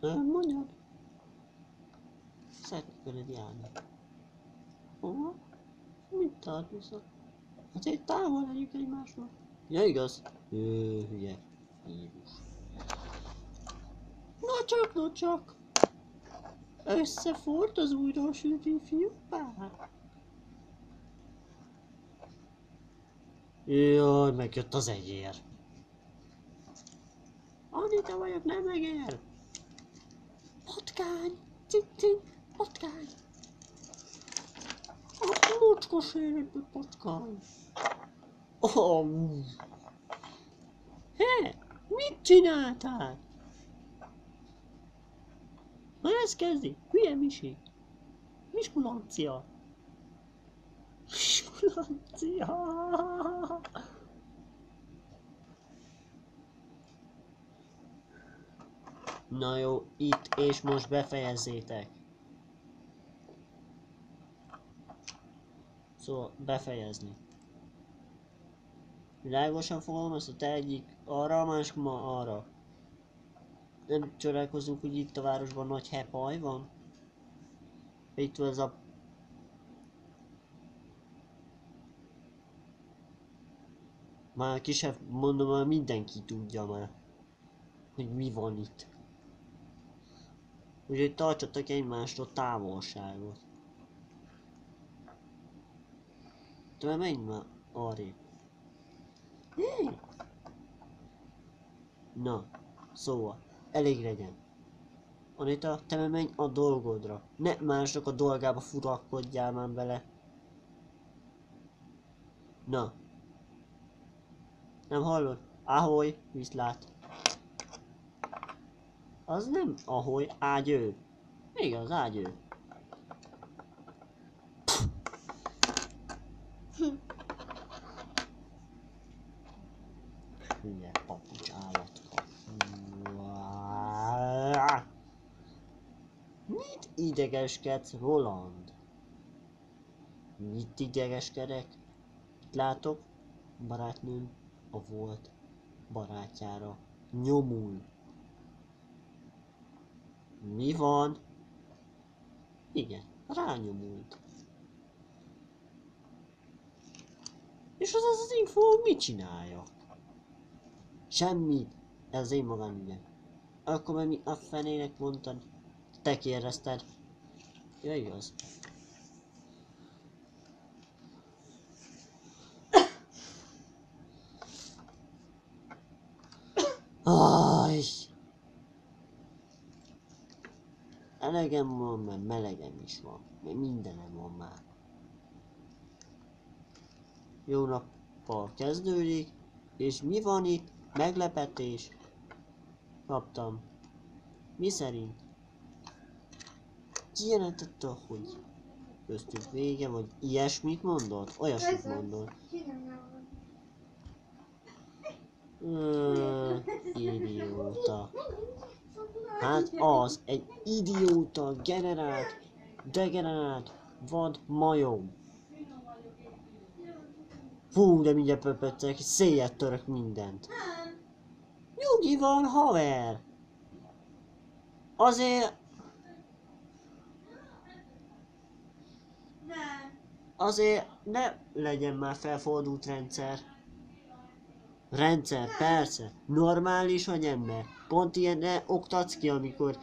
Mondjad. Szeretnék veled járni. Hova? Mit tart vissza? Azért távol legyünk egymásról. Ja, igaz? Hülye. Jézus. No csak. Összefort az újra sült ifjú pár. Jaj, megjött az egér. Anita vagyok, nem egér. Patkány, cicin, patkány. A mocskos életből patkány. Hé, mit csináltál? Na ezt kezdi, hülye misi. Miskulancia. Miskulancia. Na jó, itt és most befejezzétek. Szóval befejezni. Világosan fogalmazta, te egyik arra, a másik ma arra. Nem csodálkozunk, hogy itt a városban nagy hepaj van? Itt van ez a... Már kisebb, mondom, már mindenki tudja már, hogy mi van itt. Úgyhogy tartsatok egymástól távolságot. Te menj már arrébb. Na, szóval, elég legyen. Anita, te menj a dolgodra. Ne mások a dolgába furakodjál már bele. Na. Nem hallod? Ahoy, viszlát. Az nem ahoy, ágyő. Igaz, ágyő. Hülye papucs állatka. Mit idegeskedsz, Roland? Mit idegeskedek? Itt látok, barátnőm a volt barátjára nyomul. Mi van? Igen, rányomult. És az info mit csinálja? Semmit. Ez az én magánügyem. Akkor meg mi a fenének mondtad? Te kérdezted. Ja, igaz. Aj! Elegem van, mert melegem is van. Mert mindenem van már. Jó nappal kezdődik. És mi van itt? Meglepetés. Kaptam. Mi szerint? Kijelentette, hogy köztük vége, vagy ilyesmit mondott? Olyasmit mondott. Idióta. Hát az egy idióta, degenerált, vad majom. Fú, de mindjárt pöpöttek, széjjel török mindent. Nyugi van, haver! Azért ne legyen már felfordult rendszer. Rendszer, persze. Normális vagy ember. Pont ilyen ne oktatsz ki, amikor...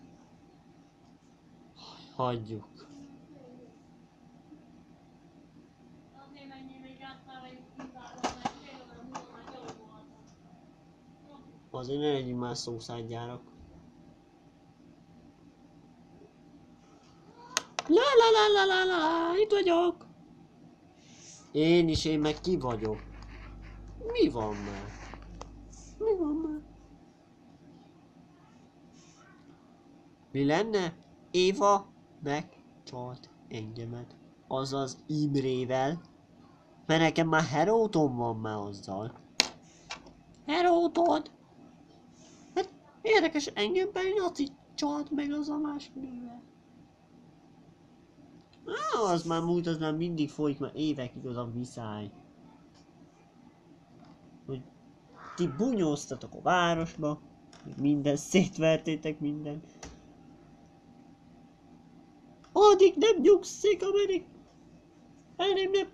Hagyjuk. Azért ne legyünk már szószádgyárak. La, itt vagyok. Én meg ki vagyok. Mi van már? Mi lenne? Éva megcsalt engemet. Azaz Imrével. Mert nekem már herótom van már azzal. Herótod? Hát érdekes, engem pedig Naci csalt meg az a másik nővel. Az már múlt, az már mindig folyik, már évekig az a viszály. Hogy ti bunyóztatok a városba, Minden szétvertétek minden. Addig nem nyugszik, ameddig elém nem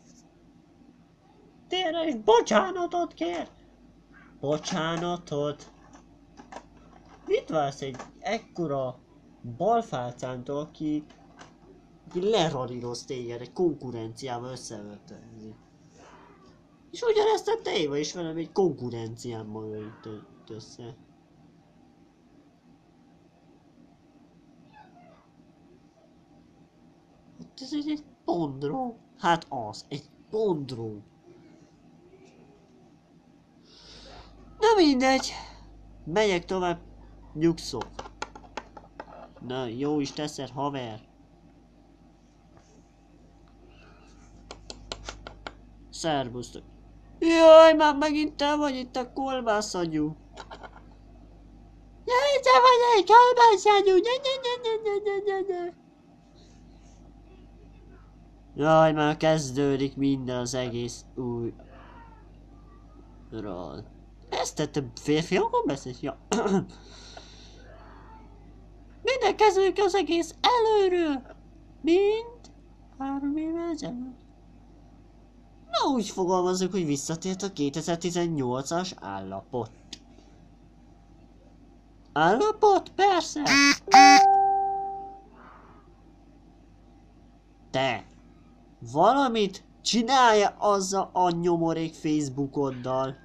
térre és bocsánatot kér. Bocsánatot. Mit vársz egy ekkora balfálcántól, aki leraríroz téged egy konkurenciával összeöltözni. És ugyanezt tette Éva is velem, egy konkurenciámmal öltött össze. Hát ez egy pondró. Hát az, egy pondró. Na mindegy. Megyek tovább, nyugszok. Na, jó is teszed, haver. Szerbusztok. Jaj, már megint te vagy itt a kolbászagyú. Jaj, te vagy egy kolbászagyú. Jaj, már kezdődik minden az egész újról. Ezt te férfiakon beszélsz? Ja. Minden kezdődik az egész előről. Mint 3 évvel ezelőtt. Na úgy fogalmazok, hogy visszatért a 2018-as állapot. Állapot? Persze! Te! Valamit csinálja azzal a nyomorék Facebookoddal.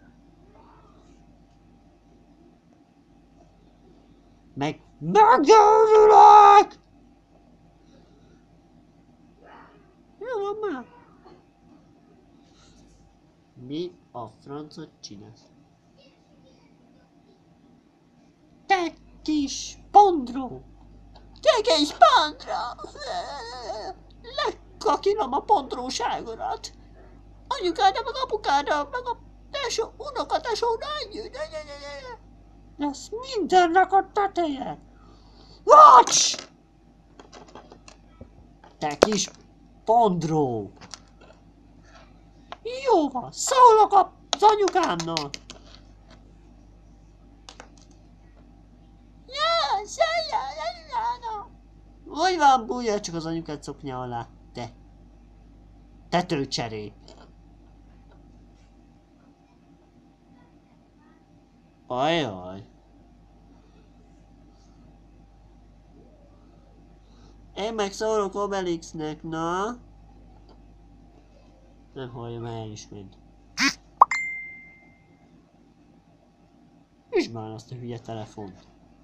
Meggyőzülök! Jó van már. Mi a francot csinálsz? Te kis pondró! Te kis pondró! Lekakilom a pondróságodat! Anyukára, meg apukára, meg a tesó, unokatesóra együtt! Lesz mindennek a teteje! Vacs! Te kis pondró! Jó van, szólok az anyukámnak! Ja, szólja az anyukámnak! Hogy van, bújja csak az anyukát szoknya alá, te! Tetőcserép! Ajaj! Én meg szólok Obelixnek, na? Nem hallja, mert el is ment. És már azt a hülye telefont.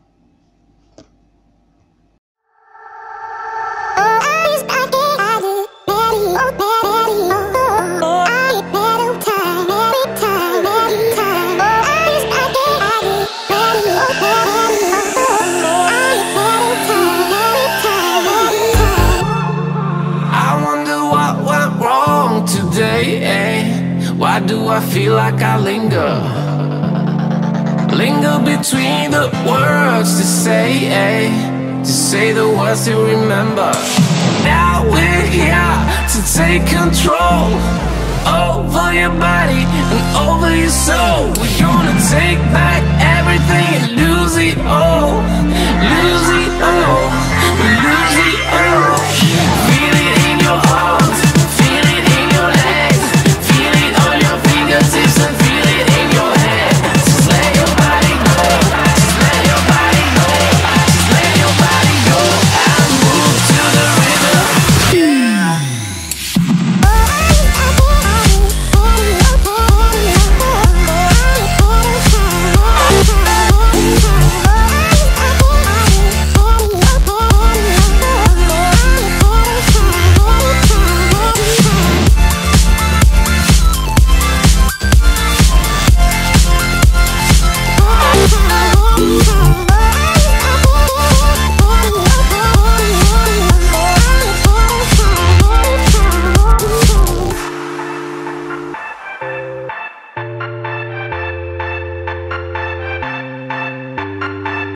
Why do I feel like I linger? Linger between the words to say the words to remember. Now we're here to take control over your body and over your soul. We're gonna take back everything and lose it all.